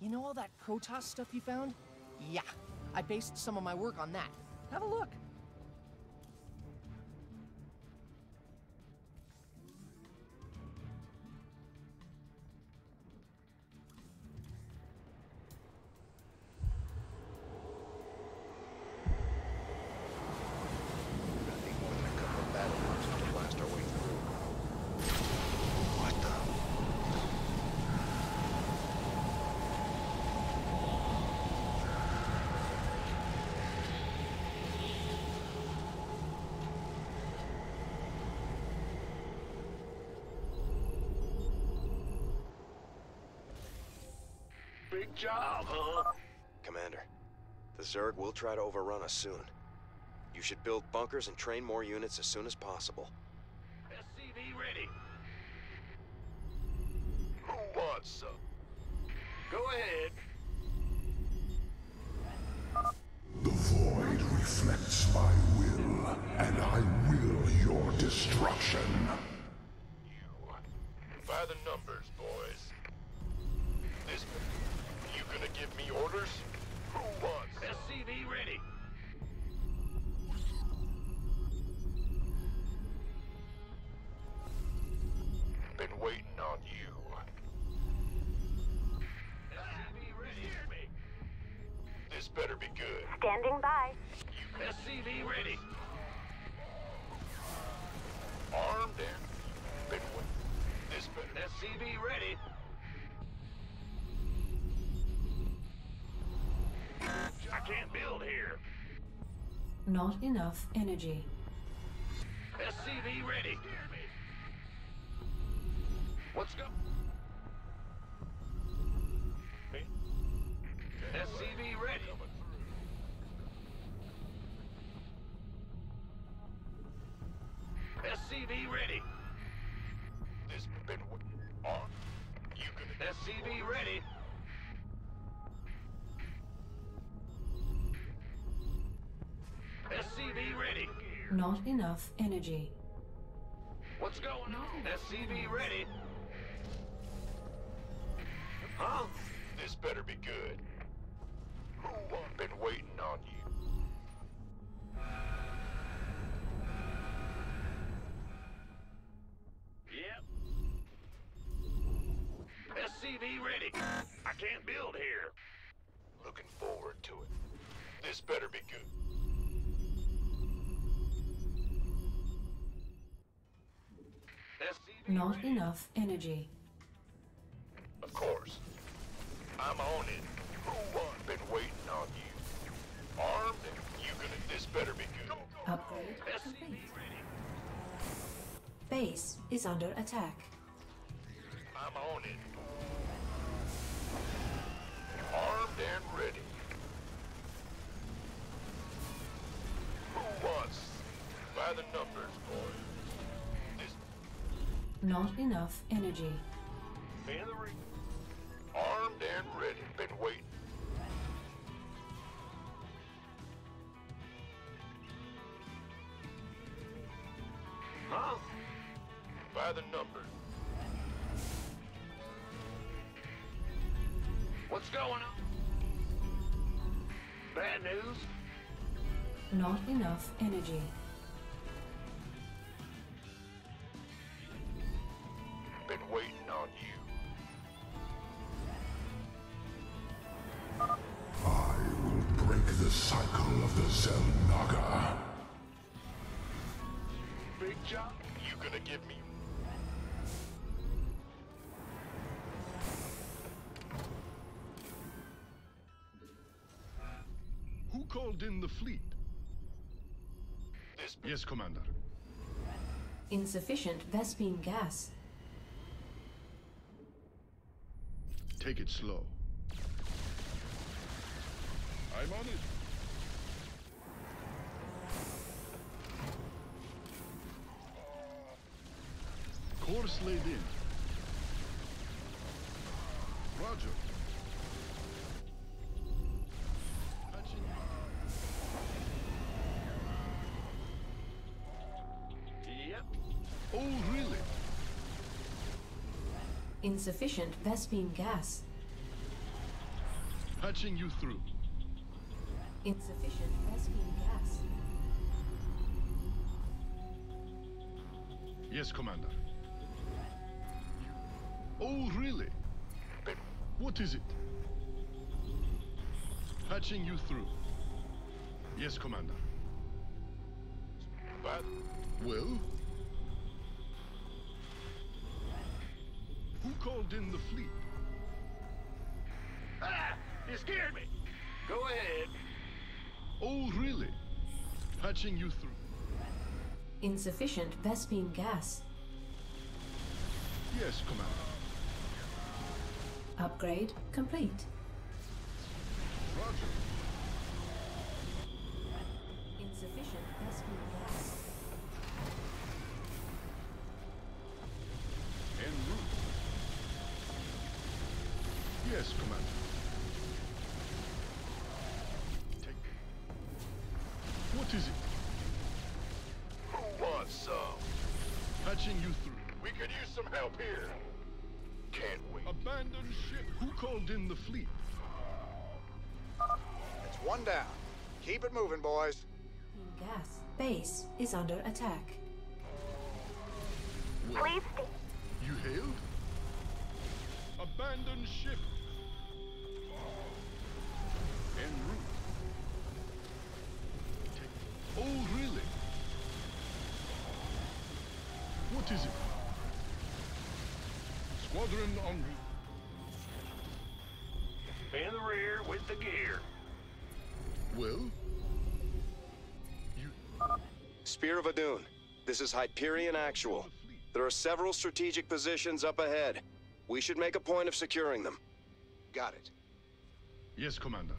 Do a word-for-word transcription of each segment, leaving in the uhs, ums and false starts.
You know all that Protoss stuff you found? Yeah, I based some of my work on that. Have a look. Big job, huh? Commander, the Zerg will try to overrun us soon. You should build bunkers and train more units as soon as possible. S C V ready. Who wants some? Go ahead. The void reflects my will, and I will your destruction. You. By the numbers, boys. This... You gonna give me orders? Who wants some? S C V ready. Been waiting on you. S C V ready. Hear me. This better be good. Standing by. S C V ready. Armed and been waiting. This better. S C V ready. I can't build here. Not enough energy. S C V ready. Let's go. S C V ready. S C V ready. This been on. You gonna S C V ready. S C V ready. Not enough energy. What's going on? S C V ready. Huh? This better be good. Who I've been waiting on you. Yep. S C V ready. I can't build here. Looking forward to it. This better be good. S C V Not ready. enough energy. Of course. I'm on it. Who I've been waiting on you. Armed and you gonna... This better be good. Upgrade S C V complete. ready. Base is under attack. I'm on it. Armed and ready. Who wants? By the numbers, boys. This Not enough energy. in the ring. Armed and ready. Been waiting. Huh? By the numbers. What's going on? Bad news? Not enough energy. Been waiting on you. I will break the cycle of the Xel'Naga. Big job. You gonna give me... Who called in the fleet? This... Yes, Commander. Insufficient Vespene gas. Take it slow. I'm on it. Course laid in. Roger. Patching. Yep. Oh, really? Insufficient Vespene gas. Patching you through. Insufficient Vespene gas. Yes, Commander. Oh, really? What is it? Patching you through. Yes, Commander. But Well? Who called in the fleet? ah, you scared me. Go ahead. Oh, really? Patching you through. Insufficient Vespene gas. Yes, Commander. Upgrade complete. Roger. Insufficient Vespene gas. En route. Yes, Commander. Take. What is it? Who wants some? Patching you through. We could use some help here. Can't wait. Abandoned ship. Who called in the fleet? It's one down. Keep it moving, boys. Vespene gas. Base is under attack. Well, you hailed? Abandoned ship. En route. Take. Oh, really? What is it? Squadron en route. In the rear with the gear. Well? You... Spear of Adun, this is Hyperion Actual. There are several strategic positions up ahead. We should make a point of securing them. Got it. Yes, Commander.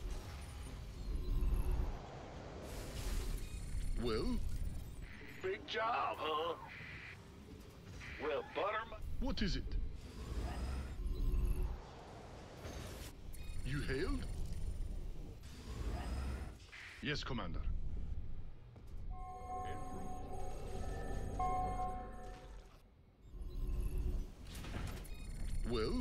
Well? Big job, huh? Well, butter my... What is it? You hailed? Yes, Commander. En route. Well?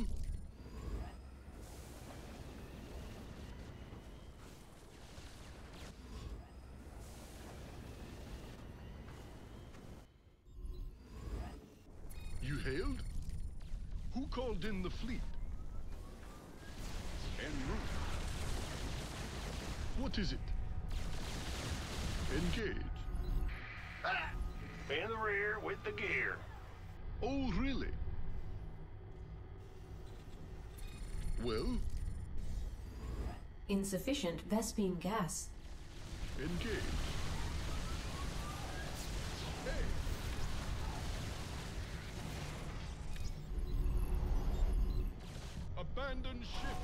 You hailed? Who called in the fleet? En route. What is it? Engage. Ah! In the rear with the gear. Oh, really? Well, Insufficient Vespene gas. engage. Hey! Abandon ship.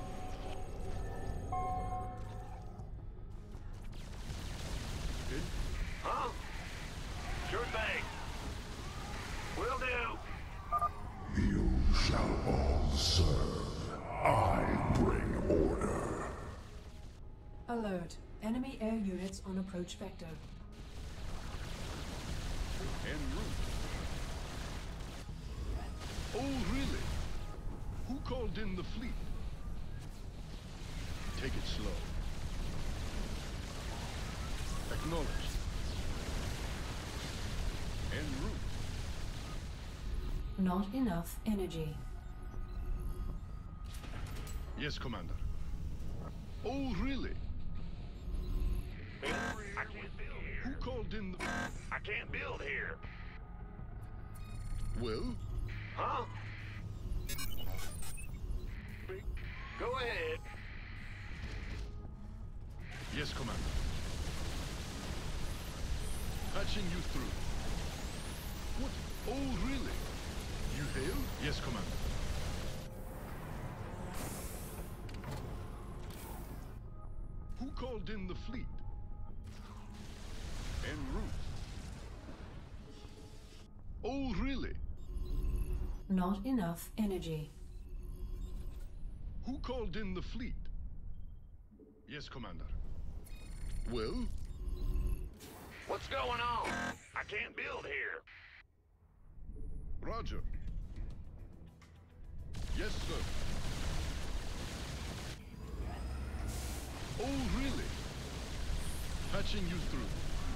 In Huh? Sure thing. Will do. You shall all serve. I bring order. Alert. Enemy air units on approach vector. en route. Oh, really? Who called in the fleet? Take it slow. Acknowledged. En route. Not enough energy. Yes, Commander. Oh, really? I can't build here. Who called in the... I can't build here. Well, Huh? Big- Go ahead. yes, Commander. Patching you through. What? Oh, really? You hail? Yes, Commander. Who called in the fleet? En route. Oh, really? Not enough energy. Who called in the fleet? Yes, Commander. Well, What's going on? I can't build here. Roger. Yes, sir. Patching you through.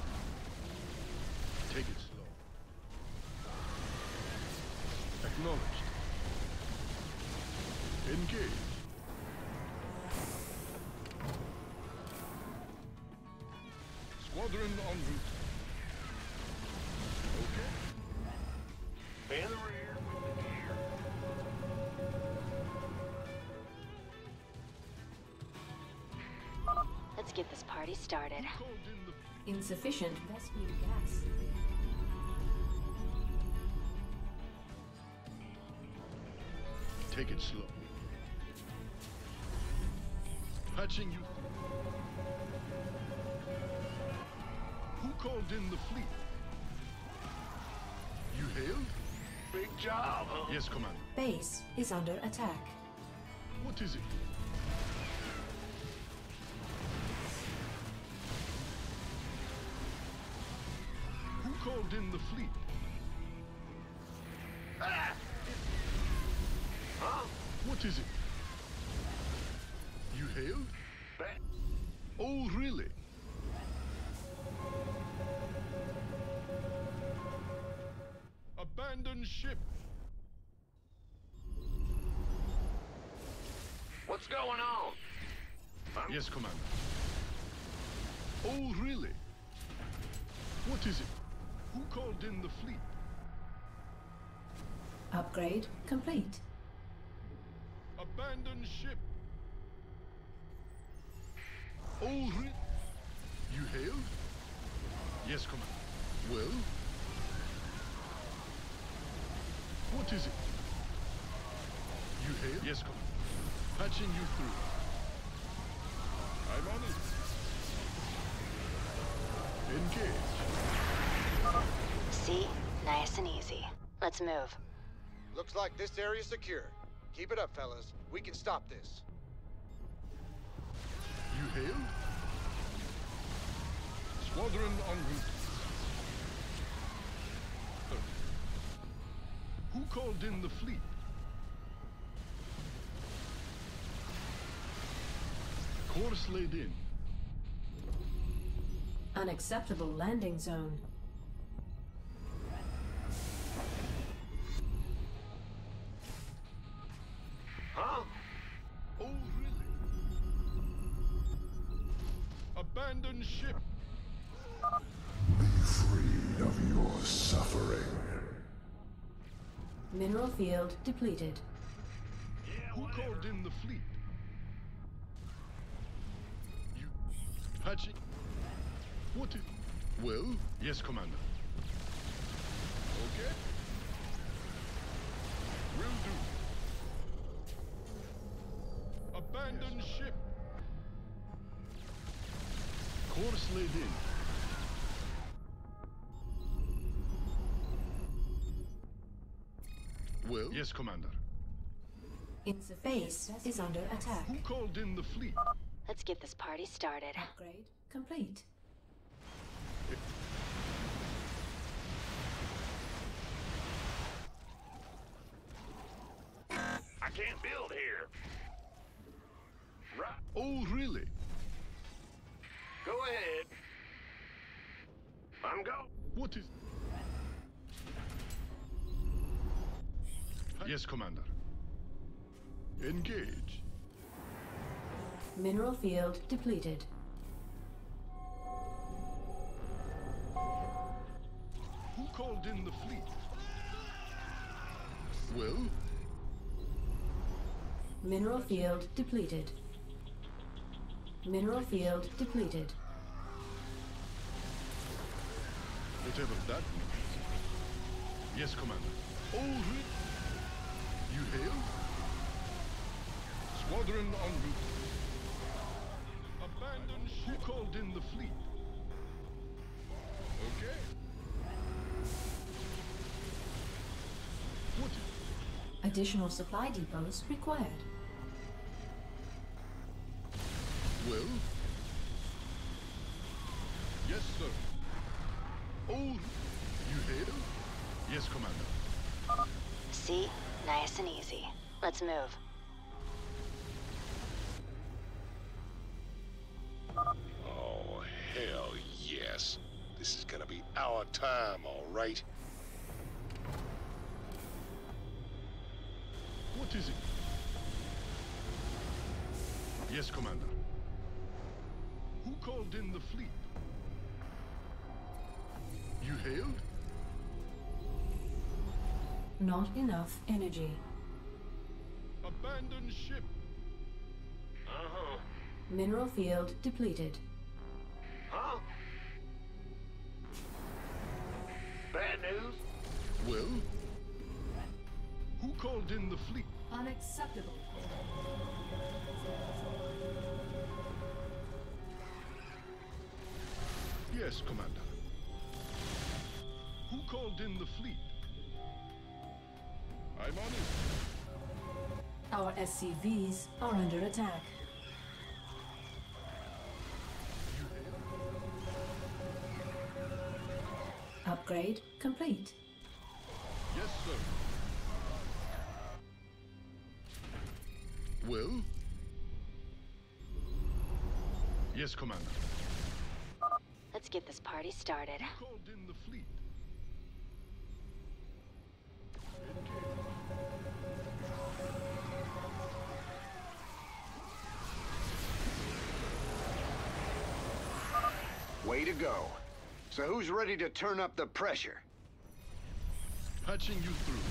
Take it slow. Acknowledged. Engage. Squadron en route. Okay. In the rear with the gear. Let's get this party started. Called in the Insufficient Vespene gas. Take it slow. Patching you through. Who called in the fleet? You hailed? Big job, huh? Yes, Commander. Base is under attack. What is it? Who called in the fleet? Ah! Huh? What is it? You hailed? Ba- Oh, really? Abandon ship. What's going on? I'm Yes, Commander. Oh, really? What is it? Who called in the fleet? Upgrade complete. Abandon ship. Oh, re- You hailed? Yes, Commander. Well? What is it? You hailed? Yes, Commander. Patching you through. I'm on it. Engage. See? Nice and easy. Let's move. Looks like this area's secure. Keep it up, fellas. We can stop this. You hailed? Squadron en route. Uh, Who called in the fleet? Course laid in. Unacceptable landing zone. Huh? Oh, really? Abandon ship. Be freed of your suffering. Mineral field depleted. Who called in the fleet? You... Patching... What is... Well, yes, Commander. Okay. Will do. Abandon ship. Course laid in. Well, yes, Commander. Base is under attack. Who called in the fleet? Let's get this party started. Upgrade complete. I can't build here. Right. Oh, really? Go ahead. I'm go. What is... Yes, Commander. Engage. Mineral field depleted. Who called in the fleet? Well? Mineral field depleted. Mineral field depleted. Whatever that means. Yes, Commander. Oh, re- You hail? Squadron en route. Abandon ship. Who called in the fleet? Okay. What? Additional supply depots required. Well? Yes, sir. Oh, you hail? Yes, Commander. See? Nice and easy. Let's move. Oh, hell This is gonna be our time, all right? What is it? Yes, Commander. Who called in the fleet? You hailed? Not enough energy. Abandon ship. Uh-huh. Mineral field depleted. Huh? Bad news? Well? Who called in the fleet? Unacceptable. Yes, Commander. Who called in the fleet? I'm on it. Our S C Vs are under attack. You hailed? Upgrade complete. Yes, sir. Well? Yes, Commander. Let's get this party started. Who called in the fleet? Way to go. So who's ready to turn up the pressure? Patching you through.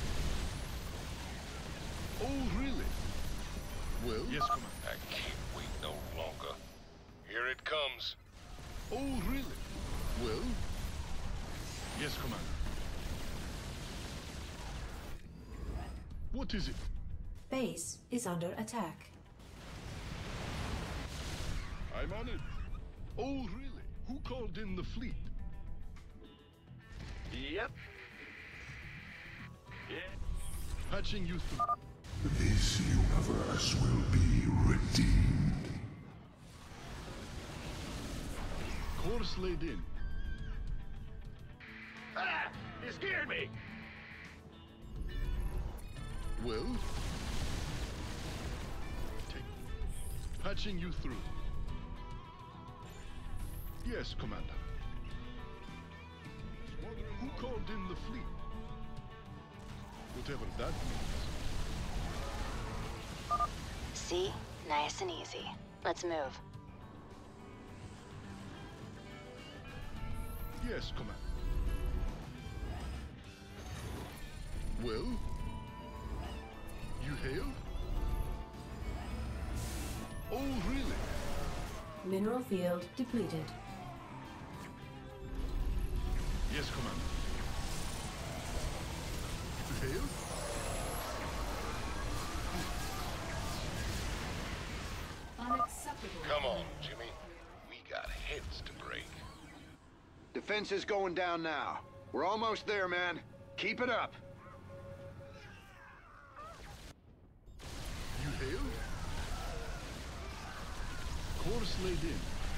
Oh, really? Well, yes, Commander. I can't wait no longer. Here it comes. Oh, really? Well? Yes, Commander. What is it? Base is under attack. I'm on it. Oh, really? Who called in the fleet? Yep. Yeah. Patching you through. This universe will be redeemed. Course laid in. Ah! You scared me! Well? Take. Patching you through. Yes, Commander. Who called in the fleet? Whatever that means. See? Nice and easy. Let's move. Yes, Commander. Well? You hailed? Oh, really? Mineral field depleted. Yes, Commander. You hailed? Unacceptable. Come on, Jimmy. We got heads to break. Defense is going down now. We're almost there, man. Keep it up. You hailed? Course laid in.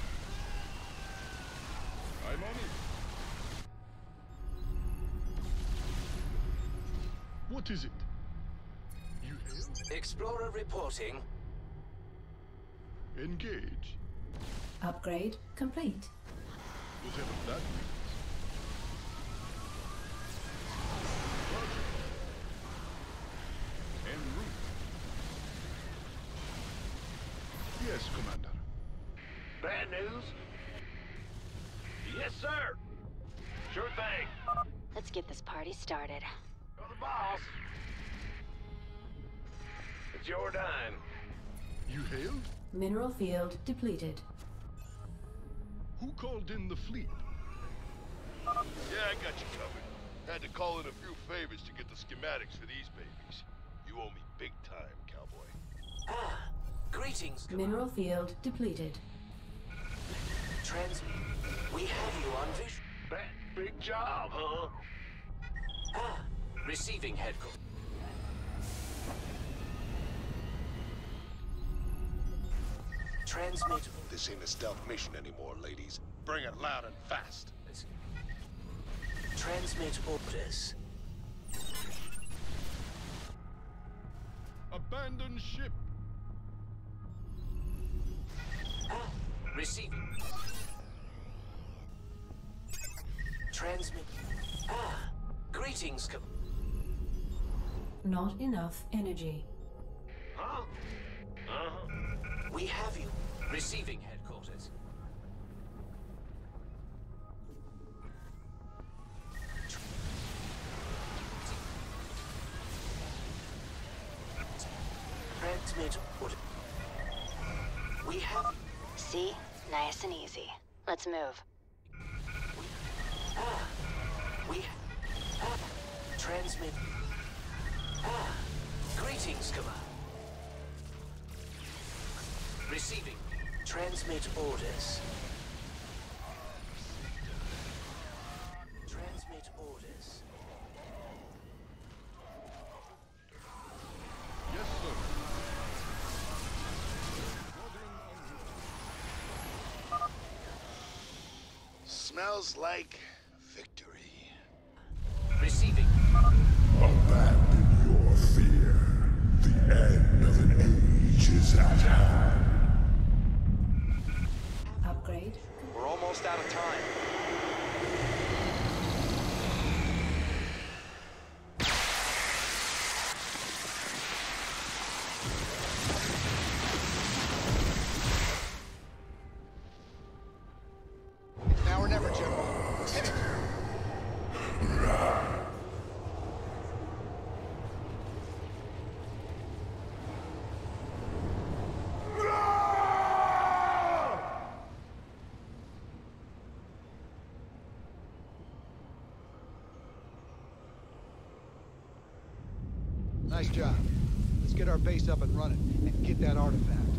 I'm on it. What is it? You hailed? Explorer reporting. Engage. Upgrade complete. Whatever that means. Roger. En route. Yes, Commander. Bad news? Yes, sir! Sure thing. Let's get this party started. You're the boss. It's your dime. You hailed? Mineral field depleted. Who called in the fleet? Yeah, I got you covered. Had to call in a few favors to get the schematics for these babies. You owe me big time, cowboy. Ah, greetings, Commander. Mineral field depleted. Trans... We have you on vision. That big job, huh? Ah, receiving headquarters. Transmit... This ain't a stealth mission anymore, ladies. Bring it loud and fast. Transmit orders. Abandon ship. Ah, receiving. Greetings, com- Not enough energy. Huh? Uh-huh. We have you. Receiving headquarters. Transmit order. We have. See? Nice and easy. Let's move. Ah. We. Ah. Transmit. Ah. Greetings, Command. Receiving. Transmit orders. Transmit orders. Yes, sir. Smells like victory. Receiving. Abandon your fear. The end of an age is at hand. Upgrade. We're almost out of time. It's now or never, General. Hit it. Nice job. Let's get our base up and running and get that artifact.